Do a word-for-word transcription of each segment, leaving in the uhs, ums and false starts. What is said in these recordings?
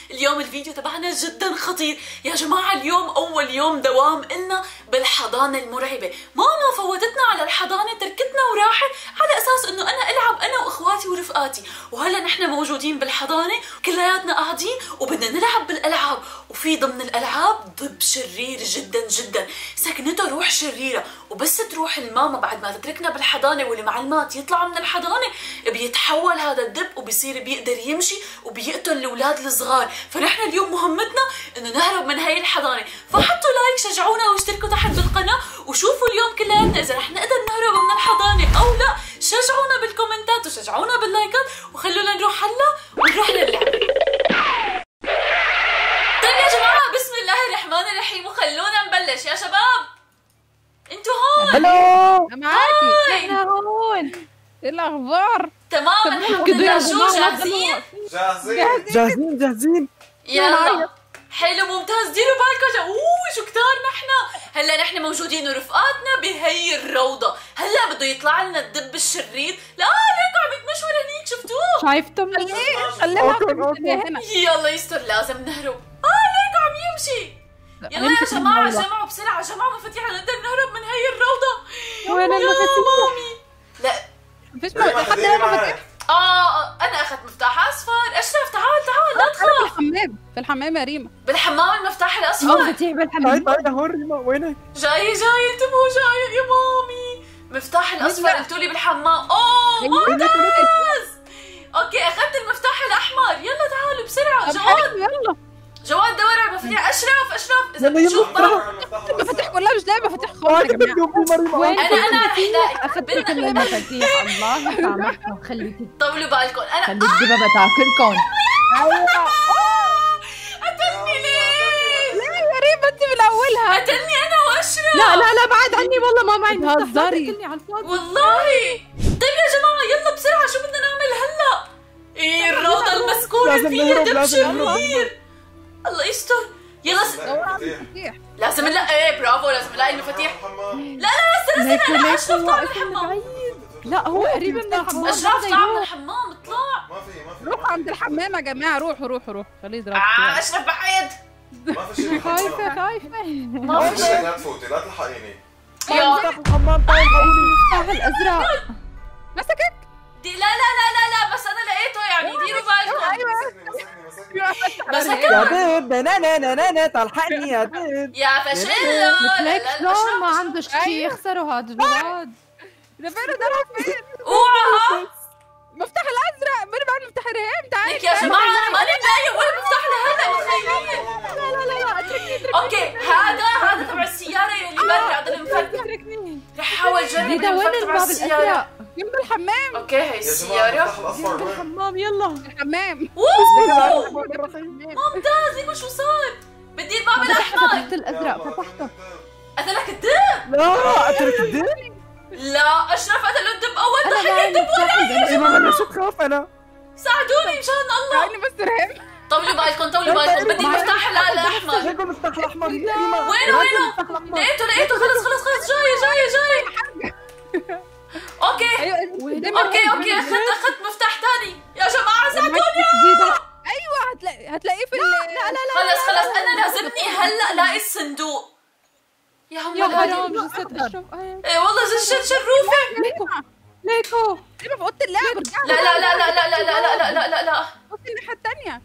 اليوم الفيديو تبعنا جدا خطير يا جماعة. اليوم أول يوم دوام إلنا بالحضانة المرعبة. ماما فوتتنا على الحضانة، تركتنا وراحت على أساس إنه أنا ألعب أنا وإخواتي ورفقاتي، وهلا نحن موجودين بالحضانة كلياتنا قاعدين وبدنا نلعب بالألعاب، وفي ضمن الألعاب ضب شرير جدا جدا سكنته روح شريرة، وبس تروح الماما بعد ما تتركنا بالحضانة والمعلمات يطلعوا من الحضانة بيتحول هذا الدب وبيصير بيقدر يمشي وبيقتل الأولاد الصغار. فنحن اليوم مهمتنا إنه نهرب من هاي الحضانة، فحطوا لايك، شجعونا واشتركوا تحت بالقناة وشوفوا اليوم كلياتنا إذا رح نقدر نهرب من الحضانة أو لا. شجعونا بالكومنتات وشجعونا باللايكات وخلونا نروح هلا ونروح للعبة. طيب يا جماعة بسم الله الرحمن الرحيم وخلونا نبلش يا شباب. انتوا هون؟ هلو معاكي احنا هون. ايه الاخبار؟ تمام الحمد لله. شو جاهزين؟ جاهزين جاهزين جاهزين يلا حلو ممتاز. ديروا بالكم. اوه شو كتار نحن. هلا نحن موجودين ورفقاتنا بهي الروضة. هلا بده يطلع لنا الدب الشرير. لا ليكوا عم يتمشوا لهنيك، شفتوه؟ شايفتم ليه؟ خليها هنا. يلا يستر لازم نهرب. اه ليكوا عم يمشي. يلا يا جماعة جمعوا بسرعة، جمعوا مفاتيح نقدر نهرب من هي الروضة. وين المفاتيح؟ لا فيش حد هنا مفاتيح؟ اه انا اخذت مفتاح اصفر. اشرف تعال تعال لا تخاف. في الحمام في الحمام يا ريما. بالحمام المفتاح الاصفر. مفاتيح بالحمام. تعالي تعالي هون ريما. وينك؟ جاي جاي انتبهوا جاي يا مامي. مفتاح الاصفر قلتوا لي بالحمام. اوه ممتاز. اوكي اخذت المفتاح الاحمر. يلا تعالوا بسرعة. جواد يلا جواد دور على المفاتيح. اشرف اشرف اذا يلا بتشوف يلا المفاتيح كلها مش لاقي مفاتيح خالص يا جماعه. انا انا رح الاقي. اخذت كل المفاتيح. الله يسامحكم. خليكي طولوا بالكم. انا خلي الدببة تاكلكم. قتلني ليه؟ ليه يا ريما انت من اولها؟ قتلني انا واشرف. لا لا لا بعد عني والله ما معي بتهزري. تاكلني على الفاضي والله. طيب يا جماعة يلا بسرعة شو بدنا نعمل هلا؟ ايه الروضة المسكونة لازم فيها نهرب، دب لازم نهرب. شرير. الله يستر. يلا س... دور على المفاتيح. لازم نلاقي. ايه برافو لازم نلاقي المفاتيح. لا لا استنى استنى انا اشرف طلع من الحمام. لا هو قريب من الحمام. اشرف طلع من الحمام اطلع. ما في ما في روحوا عند الحمام يا جماعه. روحوا روحوا روحوا خليه يضرب. آه اشرف بعيد. ما في شيء خايفة خايفة. ما في شيء. لا تفوتي لا تلحقيني. يا افتح الحمام. تعالي تعالي. المفتاح الازرق مسكك. دي لا لا لا لا لا بس انا لقيته يعني ديروا بالكم. مسكني مسكني مسكني. بس يا هكذا دب نا نا نا نا نا تلحقني يا دب. يا فشلوا. لا ليك لا شلون ما اشرف عنده شيء يخسروا هذا الولاد. ده فين ده راح فين؟ اوعى. المفتاح الازرق. مين بقى المفتاح الرهام؟ تعالي ليك يا جماعة انا ماني ملاقي ولا مفتاح لهلا متخيلين. لا لا لا لا اتركني اتركني. اوكي هذا هذا تبع السيارة اللي برا هذا المفرد. اتركني. رح احاول اجرب ديدا وين المفرد تبع الباب السيارة. الازرق؟ جنب الحمام. اوكي هي يا جماعة السيارة. المفتاح الأصفر وين؟ الحمام يلا. الحمام. اوه الحمام. ممتاز. ليكوا شو صار؟ بدي الباب فتحت الاحمر. الازرق فتحته. قتلك الدب. لا اترك الدب. لا اشرف قتلوا الدب اول انا ضحية. معي الدب ولا المفتاح ايوه انا شو بخاف انا. ساعدوني مشان الله. تعالي بس رهام. طولوا بالكم طولوا بالكم. بدي المفتاح ال- الاحمر. ليكوا المفتاح الاحمر. وينه وينه؟ لقيته لقيته خلص خلص خلص جاي جاي جاي. اوكي ايوه اوكي اوكي اخذت اخذت مفتاح ثاني. يا جماعة ساعدوني. ايوه هتلاقي هتلاقيه في ال لا لا خلص خلص انا لازمني هلا لاقي الصندوق. يا هم يا الهدي. حرام جثة اشرف. ايه والله زي شروفة. ليكو ليكو ايوه في اوضه اللعب. ارجعي. لا لا لا لا لا لا لا لا لا لا لا. بصي الناحيه الثانيه.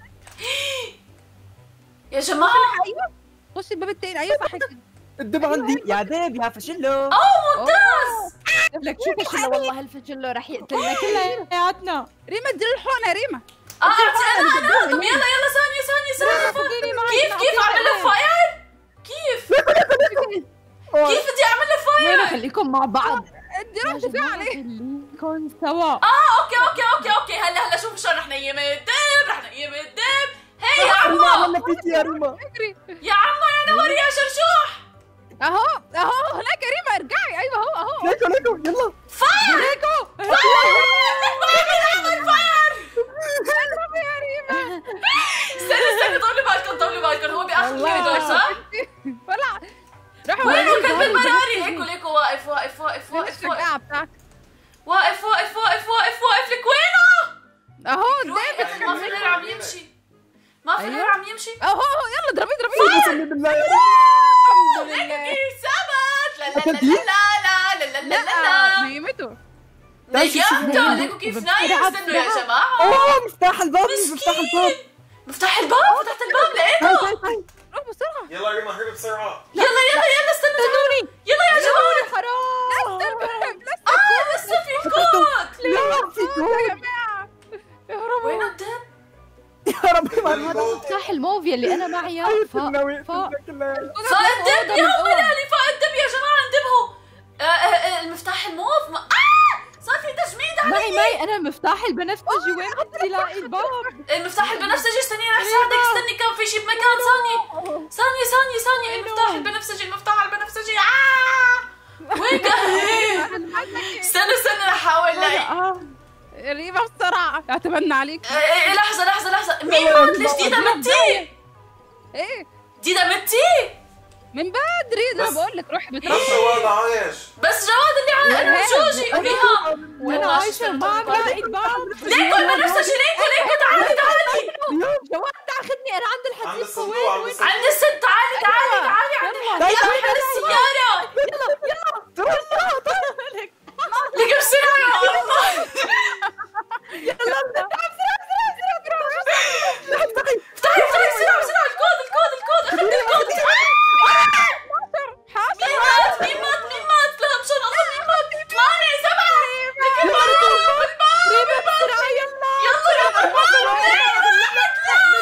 يا جماعة ايوه بصي الباب التاني. ايوه صح كده. الدب عندي يا دب يا فشلو. اوه ممتاز. لك شو فشله والله هالفشله رح يقتلنا كلياتنا. ريما اديله الحقنه يا ريما. اه انا انا طب يلا يلا ثانية ثانية ثانية. كيف كيف اعمل له فاير؟ كيف؟ كيف بدي اعمل له وين فاير؟ خليكم مع بعض. ادي رحت فيها عليه. خليكم سوا. اه اوكي اوكي اوكي اوكي هلا هلا شوف شلون رح نيم الدب رح نيم الدب. هي يا ريما عمو عملنا فيك يا ريما. اجري. يا عمو يا نور يا شرشوح. اهو اهو هناك يا ريما. ارجعي. ايوه اهو اهو. ليكو ليكو يلا. فاير. ليكو. بعمل فاير. اضربي يا ريما. استنى استنى طولوا بالكم طولوا بالكم. هو باخر كوريدور صح؟ طلع. روحوا وينه كلب المراري؟ ليكو ليكو واقف واقف واقف واقف واقف الشجاعه بتاعك. واقف واقف واقف واقف واقف لك وينه؟ اهو روحي قدامك. ما في غير عم يمشي. ما في غير عم يمشي. اهو اهو يلا اضربي اضربي. بسم بالله. الحمد لله. كيف ثبت؟ لا لا لا لا لا لا لا لا لا لا نيمته. نيمته. ليكوا كيف نايم؟ استنوا يا جماعة. اوه مفتاح الباب مفتاح الباب. مفتاح الباب. فتحت الباب لقيته. روح بسرعة. يلا ريما هربي بسرعة. يلا يلا يلا استنوا تعالوا. يلا يا جماعة. حرام. اه لسه في كود. لا في يا كود. جماعة. اهربوا. وين الدب؟ يا ربي ما الدب هذا الكود. مفتاح الموفيا اللي انا معي طيب ف... الناوي ف... كلها. فاق الدب يا ولالي. فاق الدب يا جماعة. انتبهوا. آه، آه، آه، المفتاح الموف ما... آه صار في تجميد علي. معي معي انا مفتاح البنفسجي. وين بدي الاقي الباب؟ المفتاح البنفسجي. استني رح ساعدك. استني كان في شي بمكان. ثانية ثانية ثانية ثانية. المفتاح البنفسجي المفتاح البنفسجي. آه وين كان؟ استنى استنى رح احاول لاقي. اه ريما بسرعة. اعتمدنا عليك. إيه، إيه، لحظة لحظة لحظة. مين مات؟ ليش ديدا متي؟ ايه ديدا متي؟ من بدري انا بس- بقول لك روحي بس بتروحي. جواد عايش. بس جواد اللي على انا وجوجي وريهام. وانا عايشة ما عم لاقي الباب. ليكو البنفسجي. ليكو ليكو تعالي تعالي. جواد تاخذني انا عند عند الحديقة. الصندوق عند الصندوق. عند الست. تعالي تعالي تعالي عند الحديقة. محل السيارة. ليكو بسرعة يا الله. افتحي افتحي بسرعة بسرعة. الكود الكود الكود. اخذت الكود. مين مات؟ مين مات؟ مين مات؟ لا مشان الله مين مات؟ ثمانية سبعة. لكن بالباب بالباب. يلا يا بالباب.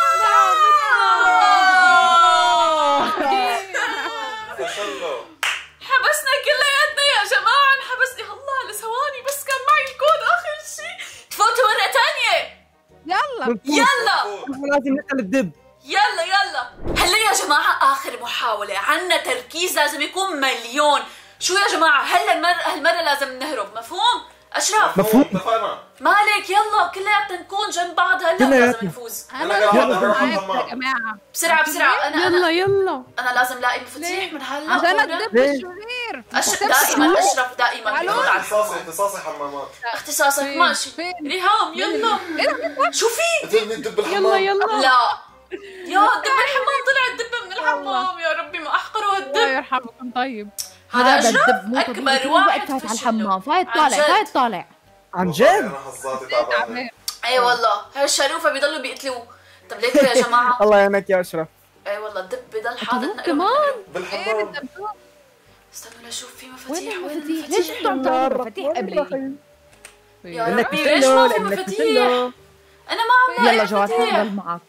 فشلوا. حبسنا كلياتنا يا جماعة. انحبسني الله لثواني بس كان معي الكود آخر شيء. تفوتوا مرة ثانية. يلا يلا لازم نسال الدب. يلا يلا. هلا يا جماعة آخر محاولة. عنا تركيز لازم يكون مليون. شو يا جماعة هلا المرة هالمرة لازم نهرب. مفهوم؟ أشرف مفهوم. اتفقنا. مالك يلا كلياتنا نكون جنب بعض. هلا كلياتنا. لازم نفوز. انا قاعد اروح معاكم يا الحمام. جماعة بسرعة بسرعة. أنا أنا يلا أنا لازم لاقي مفاتيح من هلا. عشان فورا. الدب ليه؟ الشرير. أشرف دائما أشرف دائما تعالوا. بياخد على اختصاصي اختصاصي حمامات. اختصاصك. فين؟ ماشي. فين؟ ريهام يلا. شو في؟ قتلني الدب الحمام. يلا يلا. لا يا الدب الحمام. طلع الدب من الحمام. يا ربي ما احقره الله هالدب. يرحمكم. طيب هذا هذا أشرف الدب مو أكبر طبيعي. كل واحد وقت فايت على فشله. الحمام. فايت عن طالع جد. فايت طالع. عن والله جد. انا حظاظي تعبانه. تعبان. اي والله هالشروفه بيضلوا بيقتلوه. طب ليكوا يا جماعه. الله يعينك يا اشرف. اي والله الدب بضل حاطط كمان. ايه بالحمام. الدبدوب. استنوا لشوف في وين مفاتيح. المفاتيح؟ ليش انتوا عم تعملوا مفاتيح قبلي؟ يا انك ربي ليش ما في مفاتيح؟ انا ما عم لاقي يلا جواد مفاتيح. حنضل معك.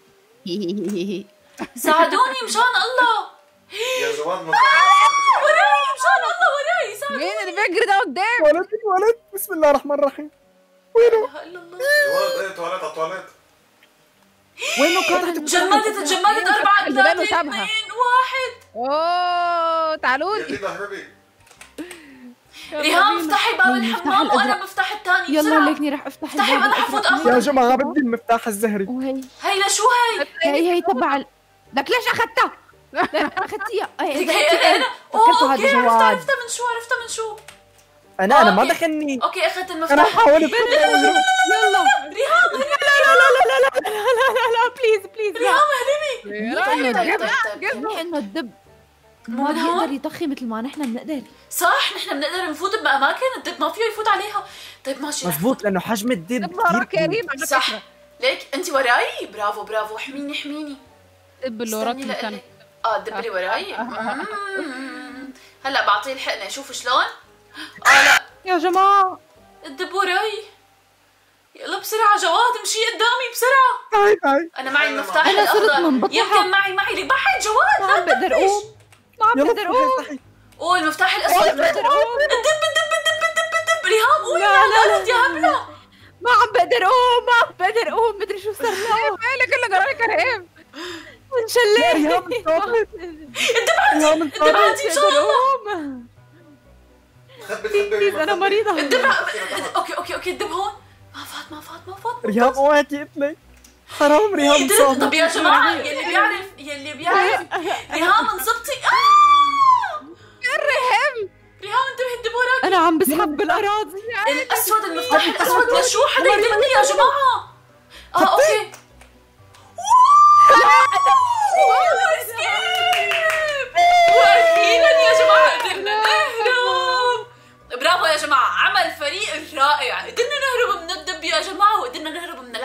ساعدوني مشان الله. يا جواد ما وراي مشان الله وراي. ساعدوني. مين اللي بيجري ده قدام؟ ولد ولد بسم الله الرحمن الرحيم. لا اله الا الله. جواد ايه تواليت على التواليت. وينه كان؟ تجمدت تجمدت. أربعة اللي باله ثلاثة سابها. اثنين واحد. اوه تعالوا يا لي. ديدا هربي. ريهام افتحي باب المفتاح الحمام وانا الأزرق. بفتح الثاني. يلا بسرعة. ليكني رح افتح افتحي الباب وانا حفوت الأزرق. اخذ. يا جماعه بدي المفتاح الزهري. وهي هي لشو هي؟ هي هي تبع ال- لك ليش اخذتها؟ لك اخذتيها. هيك هي هي انا. فكرته اوه هذا اوكي عرفتها جواد. عرفتها من شو عرفتها من شو. انا انا ما أوكي. دخلني. اوكي اخذت انا المفتاح. حاولت. يلا ريهام لا بليز بليز لا. ريهام اهلبي. طيب طيب طيب طيب. منيح انه الدب مو ما من هون؟ بيقدر يطخي مثل ما نحن بنقدر. صح نحن بنقدر نفوت باماكن الدب ما فيه يفوت عليها. طيب ماشي رح مزبوط لانه حجم الدب دب وراك كثير يا كبير. ريما. صح. ليك انت وراي. برافو برافو. احميني احميني. الدب اللي وراك استني مكان. لقلك. اه الدب اللي وراي. مم. هلا بعطيه الحقنه. شوف شلون. اه لا يا جماعة الدب وراي. يلا بسرعة جواد امشي قدامي بسرعة. هاي هاي. أنا معي المفتاح أنا صرت الأخضر. منبطحة. يمكن معي معي لي بعد جواد. ما لا عم بقدر تدبش. أقوم. ما عم يلا بقدر أقوم. افتحي. أوه المفتاح الأسود. الدب الدب الدب الدب الدب الدب. ريهام قولي لا، يا لا، ولد يا هبلة. ما عم بقدر أقوم. ما عم بقدر أقوم. مدري شو صار له. مالك اللي جرالك يا رهيم؟ انشليت. ريهام انطفت. الدب عندي ريهام الدب عندي إن شاء الله. أقوم. تخبي تخبي بليز أنا مريضة. الدب أوكي أوكي أوكي الدب هون. ما فات ما فات ما فات. ريهام اوعي تقتلي. حرام ريهام الدب. صامت. طب يا جماعة يلي بيعرف يلي بيعرف. ريهام انصبتي. آه الرهيم. ريهام انتبهي الدب وراك. أنا عم بسحب بالأراضي. الأسود المفتاح الأسود لشو حدا يدلني يا جماعة. اه اوكي.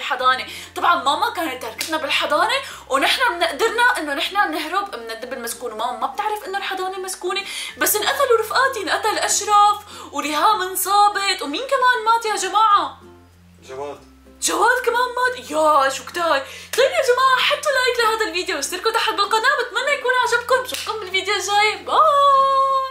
بالحضانه. طبعا ماما كانت تركتنا بالحضانه ونحن من قدرنا انه نحن نهرب من الدب المسكون، وماما ما بتعرف انه الحضانه مسكونه. بس انقتلوا رفقاتي، انقتل اشرف وريهام انصابت، ومين كمان مات يا جماعه؟ جواد. جواد كمان مات. يا شو كتار. طيب يا جماعه حطوا لايك لهذا الفيديو واشتركوا تحت بالقناه، بتمنى يكون عجبكم. بشوفكم بالفيديو الجاي. باي.